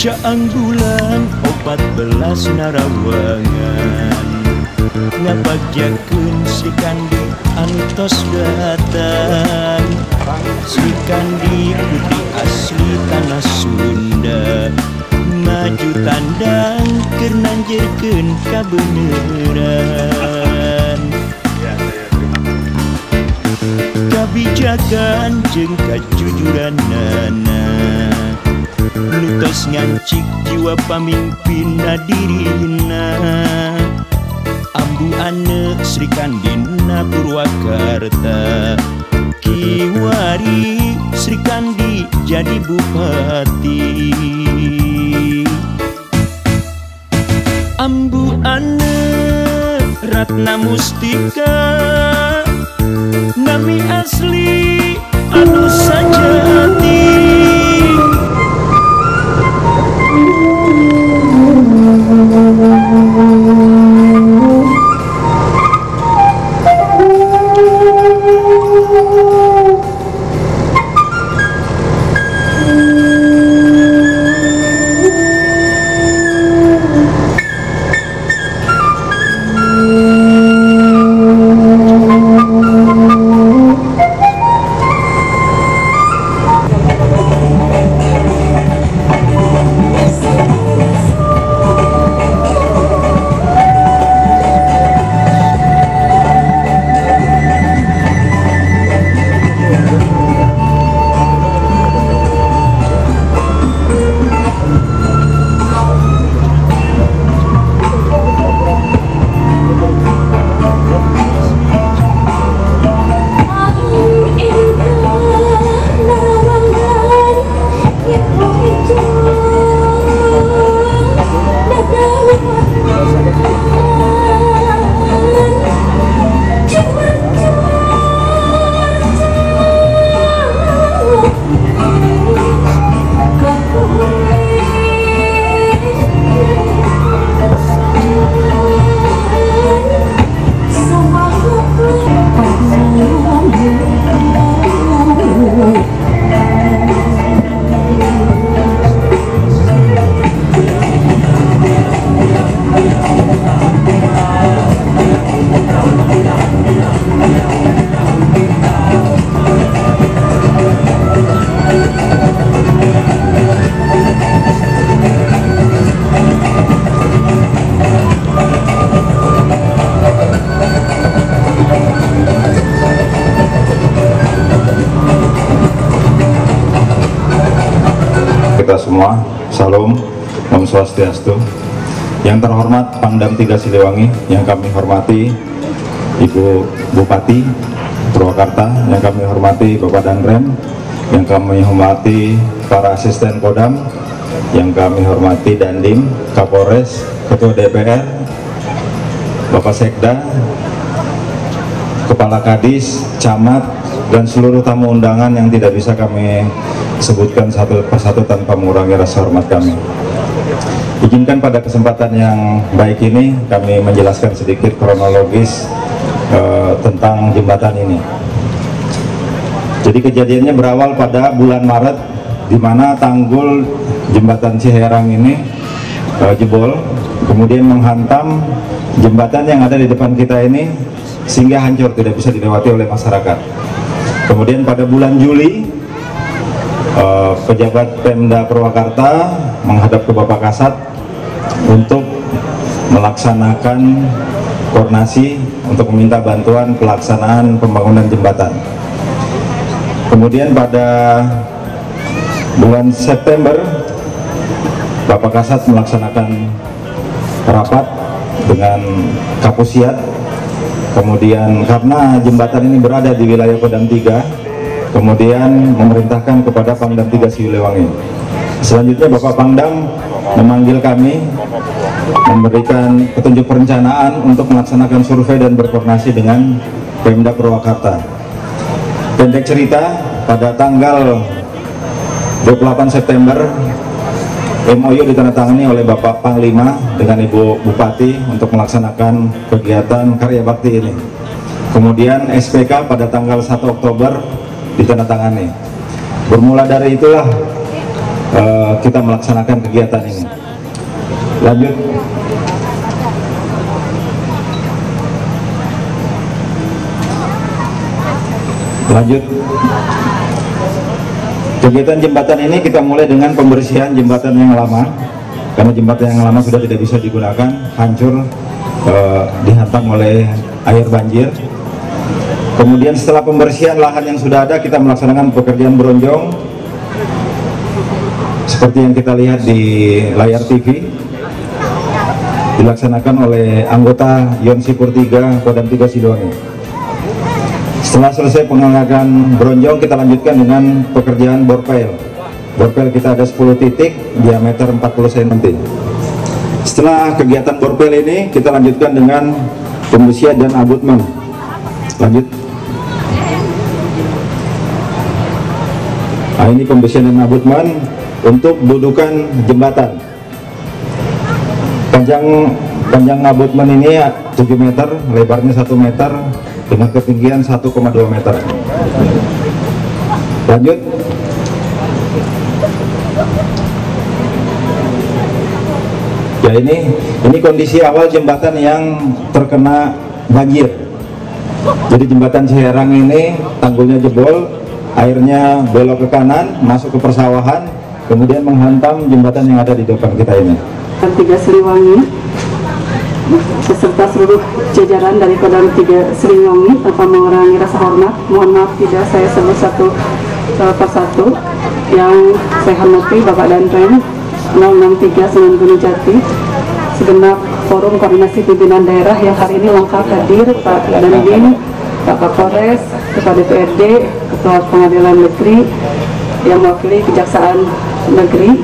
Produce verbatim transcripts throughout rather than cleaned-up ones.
Caang bulan opat belas narawangan ngabagyakeun Sri Kandi antos datang. Sri Kandi putih asli tanah Sunda, maju tandang keur nanjeurkeun kabeneran. Kabijakan jeung kajujuranana nutos ngancik jiwa pamimpinna dirina. Ambu ane Sri Kandina Purwakarta, kiwari Sri Kandi jadi bupati. Ambu ane Ratna Mustika, nami asli anu sajati. Kita semua, Salam, Om Swastiastu. Yang terhormat Pangdam tiga Siliwangi, yang kami hormati Ibu Bupati Purwakarta, yang kami hormati Bapak Danrem, yang kami hormati para asisten Kodam, yang kami hormati Dandim, Kapolres, Ketua D P R, Bapak Sekda, Kepala Kadis, Camat, dan seluruh tamu undangan yang tidak bisa kami sebutkan satu persatu tanpa mengurangi rasa hormat kami. Izinkan pada kesempatan yang baik ini kami menjelaskan sedikit kronologis uh, tentang jembatan ini. Jadi kejadiannya berawal pada bulan Maret, di mana tanggul jembatan Ciherang ini uh, jebol, kemudian menghantam jembatan yang ada di depan kita ini sehingga hancur, tidak bisa dilewati oleh masyarakat. Kemudian pada bulan Juli, uh, pejabat Pemda Purwakarta menghadap ke Bapak Kasat untuk melaksanakan koordinasi untuk meminta bantuan pelaksanaan pembangunan jembatan. Kemudian pada bulan September, Bapak Kasat melaksanakan rapat dengan Kapusiat. Kemudian karena jembatan ini berada di wilayah Kodam tiga, kemudian memerintahkan kepada Pangdam tiga Siliwangi. Selanjutnya Bapak Pangdam memanggil kami, memberikan petunjuk perencanaan untuk melaksanakan survei dan berkoordinasi dengan Pemda Purwakarta. Pendek cerita, pada tanggal dua puluh delapan September M O U ditandatangani oleh Bapak Panglima dengan Ibu Bupati untuk melaksanakan kegiatan karya bakti ini. Kemudian S P K pada tanggal satu Oktober ditandatangani. Bermula dari itulah uh, kita melaksanakan kegiatan ini. Lanjut. Lanjut. Kegiatan jembatan ini kita mulai dengan pembersihan jembatan yang lama, karena jembatan yang lama sudah tidak bisa digunakan, hancur, uh, dihantam oleh air banjir. Kemudian setelah pembersihan lahan yang sudah ada, kita melaksanakan pekerjaan bronjong seperti yang kita lihat di layar T V, dilaksanakan oleh anggota Yon Sipur tiga Kodam tiga Sidoarjo. Setelah selesai pengangkatan bronjong, kita lanjutkan dengan pekerjaan borpel. Borpel kita ada sepuluh titik, diameter empat puluh sentimeter. Setelah kegiatan borpel ini, kita lanjutkan dengan pembersihan dan abutmen. Lanjut. Nah, ini pembersihan dan abutmen untuk dudukan jembatan. Panjang panjang abutmen ini tujuh meter, lebarnya satu meter, dengan ketinggian satu koma dua meter. Lanjut. Ya, ini ini kondisi awal jembatan yang terkena banjir. Jadi jembatan Ciherang ini tanggulnya jebol, airnya belok ke kanan, masuk ke persawahan, kemudian menghantam jembatan yang ada di depan kita ini. tiga Siliwangi beserta seluruh jajaran dari Kodam tiga Siliwangi, tanpa mengurangi rasa hormat, mohon maaf tidak saya sebut satu persatu. Yang saya hormati Bapak Danrem nol enam tiga Sunan Gunung Jati, segenap forum koordinasi pimpinan daerah yang hari ini lengkap hadir, Pak Dandim, Pak Kapolres, Ketua D P R D, Ketua Pengadilan Negeri yang mewakili Kejaksaan Negeri,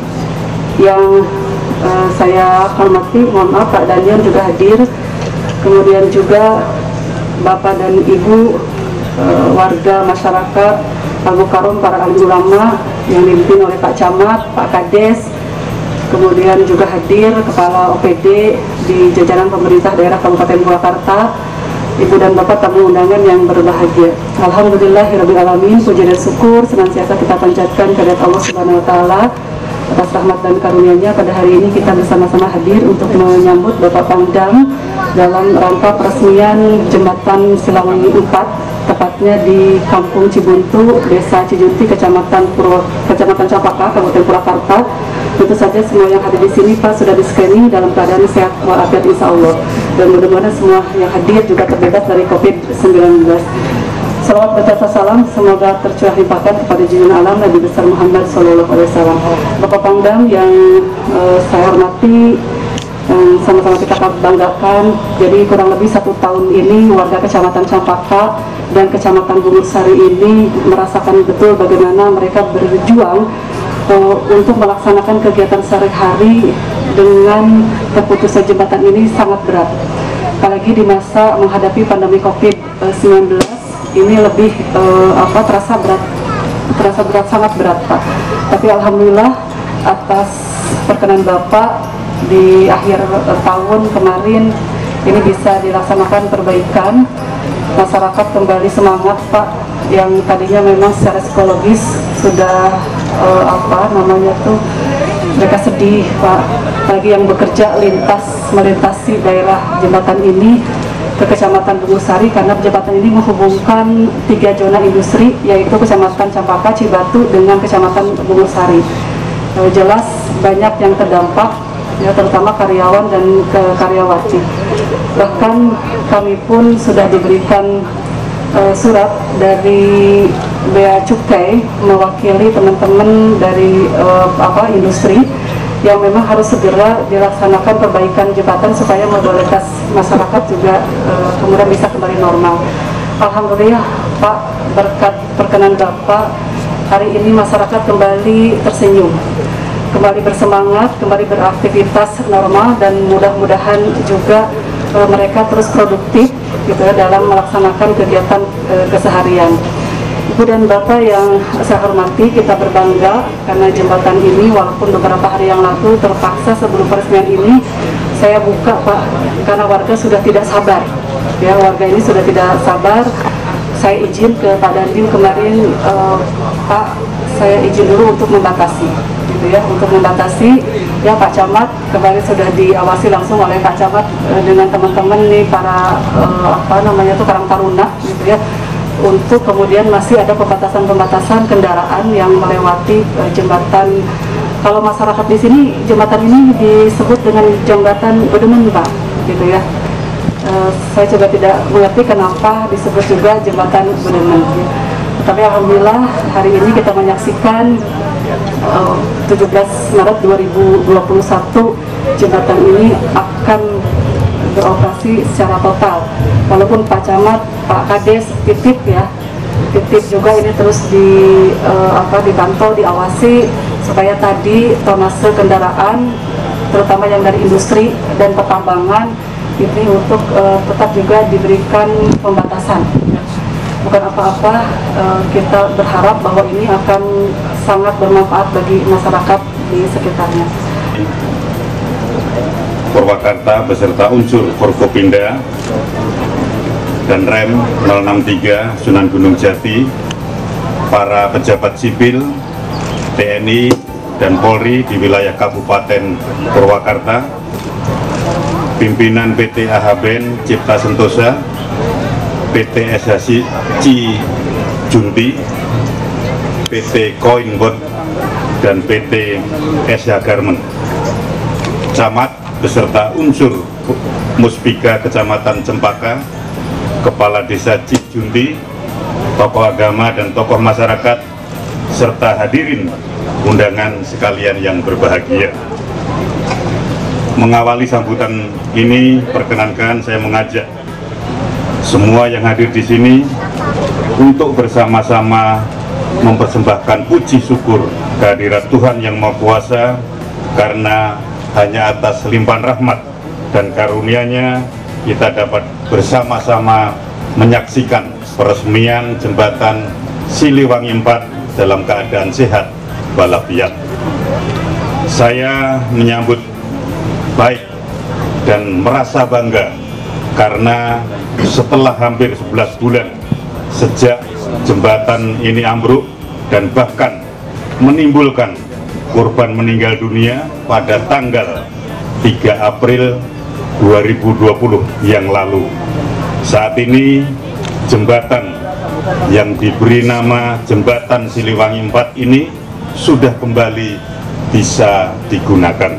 yang uh, saya hormati, mohon maaf Pak Dandim juga hadir, kemudian juga Bapak dan Ibu uh, warga masyarakat Pagu Karum, para alim ulama yang dipimpin oleh Pak Camat, Pak Kades, kemudian juga hadir Kepala O P D di jajaran pemerintah daerah Kabupaten Purwakarta, Ibu dan Bapak tamu undangan yang berbahagia. Alhamdulillahirabbil alamin, puji dan syukur senantiasa kita panjatkan kehadirat Allah Subhanahu wa taala atas rahmat dan karunia-Nya. Pada hari ini kita bersama-sama hadir untuk menyambut Bapak Pangdam dalam rangka peresmian jembatan Siliwangi empat, tepatnya di Kampung Cibuntu, Desa Cijunti, Kecamatan Purwo, Kecamatan Campaka, Kabupaten Purwakarta. Tentu saja semua yang hadir di sini Pak sudah di scanning dalam keadaan sehat walafiat insya Allah, dan mudah-mudahan semua yang hadir juga terbebas dari COVID sembilan belas. Salawat berkata salam semoga tercurah limpahkan kepada junjungan alam Nabi besar Muhammad Shallallahu Alaihi Wasallam. Bapak Pangdam yang uh, saya hormati, yang sama-sama kita banggakan, jadi kurang lebih satu tahun ini warga Kecamatan Campaka dan Kecamatan Bungur Sari ini merasakan betul bagaimana mereka berjuang uh, untuk melaksanakan kegiatan sehari-hari dengan terputusnya jembatan ini sangat berat. Apalagi di masa menghadapi pandemi COVID sembilan belas ini lebih uh, apa terasa berat, terasa berat, sangat berat Pak. Tapi alhamdulillah atas perkenan Bapak di akhir uh, tahun kemarin ini bisa dilaksanakan perbaikan, masyarakat kembali semangat Pak, yang tadinya memang secara psikologis sudah uh, apa namanya tuh mereka sedih Pak, apalagi yang bekerja lintas melintasi daerah jembatan ini ke Kecamatan Bungur Sari, karena jembatan ini menghubungkan tiga zona industri, yaitu Kecamatan Campaka, Cibatu dengan Kecamatan Bungur Sari. E, jelas banyak yang terdampak, ya, terutama karyawan dan ke karyawati. Bahkan kami pun sudah diberikan e, surat dari Bea Cukai mewakili teman-teman dari e, apa industri yang memang harus segera dilaksanakan perbaikan jembatan supaya mobilitas masyarakat juga e, kemudian bisa kembali normal. Alhamdulillah Pak, berkat perkenan Bapak, hari ini masyarakat kembali tersenyum, kembali bersemangat, kembali beraktivitas normal, dan mudah-mudahan juga e, mereka terus produktif gitu ya, dalam melaksanakan kegiatan e, keseharian. Ibu dan Bapak yang saya hormati, kita berbangga karena jembatan ini walaupun beberapa hari yang lalu terpaksa sebelum peresmian ini saya buka Pak, karena warga sudah tidak sabar, ya warga ini sudah tidak sabar. Saya izin ke Pak Dandim kemarin, uh, Pak saya izin dulu untuk membatasi, gitu ya, untuk membatasi. Ya Pak Camat kemarin sudah diawasi langsung oleh Pak Camat eh, dengan teman-teman nih para eh, apa namanya tuh Karang Taruna, gitu ya, untuk kemudian masih ada pembatasan-pembatasan kendaraan yang melewati eh, jembatan. Kalau masyarakat di sini jembatan ini disebut dengan jembatan Bedemen, Pak, gitu ya. Uh, saya juga tidak mengerti kenapa disebut juga jembatan Bedemen. Tapi alhamdulillah hari ini kita menyaksikan uh, tujuh belas Maret dua ribu dua puluh satu jembatan ini akan beroperasi secara total. Walaupun Pak Camat, Pak Kades titip ya, titip juga ini terus di uh, apa dipantau, diawasi supaya tadi tonase kendaraan terutama yang dari industri dan pertambangan ini untuk uh, tetap juga diberikan pembatasan. Bukan apa-apa, uh, kita berharap bahwa ini akan sangat bermanfaat bagi masyarakat di sekitarnya. Purwakarta beserta unsur Forkopinda dan Rem nol enam tiga Sunan Gunung Jati, para pejabat sipil, T N I dan Polri di wilayah Kabupaten Purwakarta, pimpinan P T A H B E N Cipta Sentosa, P T S H Cijunti, P T Koinbot, dan P T S H Garmen, Camat beserta unsur Muspika Kecamatan Cempaka, Kepala Desa Cijunti, tokoh agama dan tokoh masyarakat, serta hadirin undangan sekalian yang berbahagia. Mengawali sambutan ini, perkenankan saya mengajak semua yang hadir di sini untuk bersama-sama mempersembahkan puji syukur kehadirat Tuhan Yang Maha Kuasa, karena hanya atas limpahan rahmat dan karunia-Nya kita dapat bersama-sama menyaksikan peresmian jembatan Siliwangi empat dalam keadaan sehat walafiat. Saya menyambut baik dan merasa bangga karena setelah hampir sebelas bulan sejak jembatan ini ambruk dan bahkan menimbulkan korban meninggal dunia pada tanggal tiga April dua ribu dua puluh yang lalu. Saat ini jembatan yang diberi nama Jembatan Siliwangi empat ini sudah kembali bisa digunakan.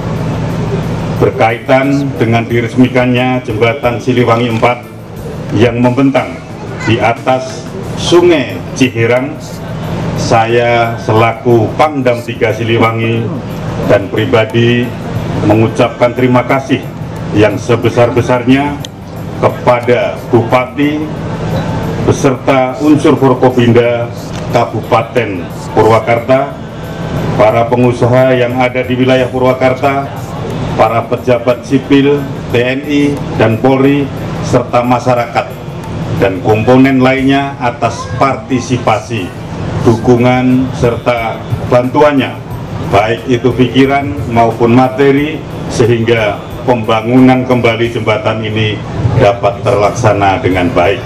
Berkaitan dengan diresmikannya Jembatan Siliwangi empat yang membentang di atas Sungai Cihirang, saya selaku Pangdam tiga Siliwangi dan pribadi mengucapkan terima kasih yang sebesar-besarnya kepada Bupati beserta unsur Forkopinda Kabupaten Purwakarta, para pengusaha yang ada di wilayah Purwakarta, para pejabat sipil, T N I dan Polri, serta masyarakat dan komponen lainnya atas partisipasi, dukungan, serta bantuannya, baik itu pikiran maupun materi, sehingga pembangunan kembali jembatan ini dapat terlaksana dengan baik.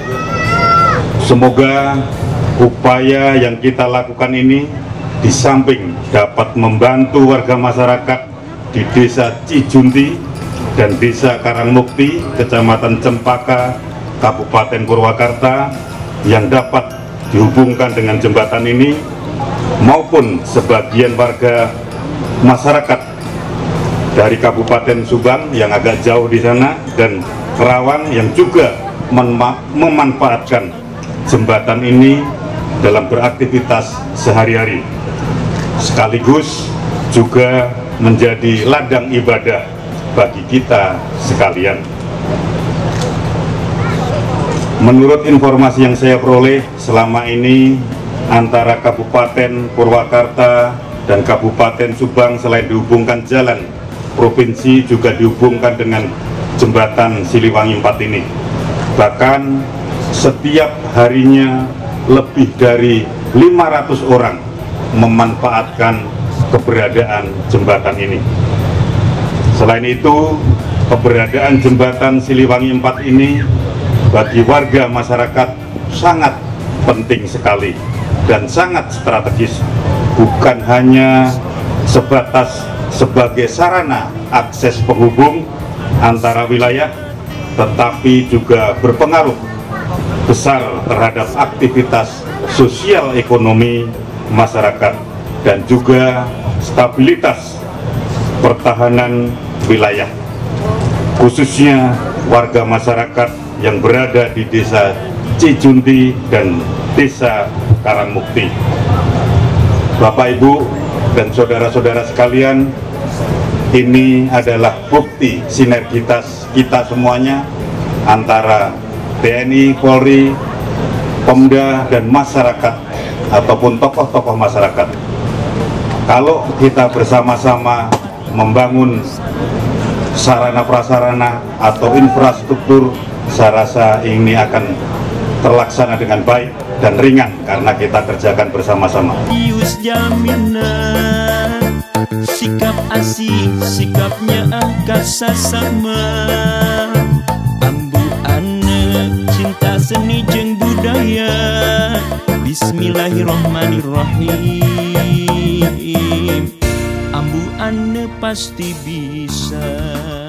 Semoga upaya yang kita lakukan ini di samping dapat membantu warga masyarakat di Desa Cijunti dan Desa Karangmukti, Kecamatan Cempaka, Kabupaten Purwakarta, yang dapat dihubungkan dengan jembatan ini, maupun sebagian warga masyarakat dari Kabupaten Subang yang agak jauh di sana dan Kerawang yang juga memanfaatkan jembatan ini dalam beraktivitas sehari-hari, sekaligus juga menjadi ladang ibadah bagi kita sekalian. Menurut informasi yang saya peroleh selama ini, antara Kabupaten Purwakarta dan Kabupaten Subang selain dihubungkan jalan provinsi juga dihubungkan dengan jembatan Siliwangi empat ini. Bahkan setiap harinya lebih dari lima ratus orang memanfaatkan keberadaan jembatan ini. Selain itu, keberadaan jembatan Siliwangi empat ini bagi warga masyarakat sangat penting sekali, dan sangat strategis, bukan hanya sebatas sebagai sarana akses penghubung antara wilayah, tetapi juga berpengaruh besar terhadap aktivitas sosial ekonomi masyarakat dan juga stabilitas pertahanan wilayah, khususnya warga masyarakat yang berada di desa Cijundi dan desa Karangmukti. Bapak, Ibu, dan saudara-saudara sekalian, ini adalah bukti sinergitas kita semuanya antara T N I, Polri, Pemda, dan masyarakat ataupun tokoh-tokoh masyarakat. Kalau kita bersama-sama membangun sarana prasarana atau infrastruktur, saya rasa ini akan terlaksana dengan baik dan ringan karena kita kerjakan bersama-sama. Ius jaminan, sikap asih, sikapnya angkasa sama. Ambu ane, cinta seni jeung budaya. Bismillahirrahmanirrahim. Ambu ane pasti bisa.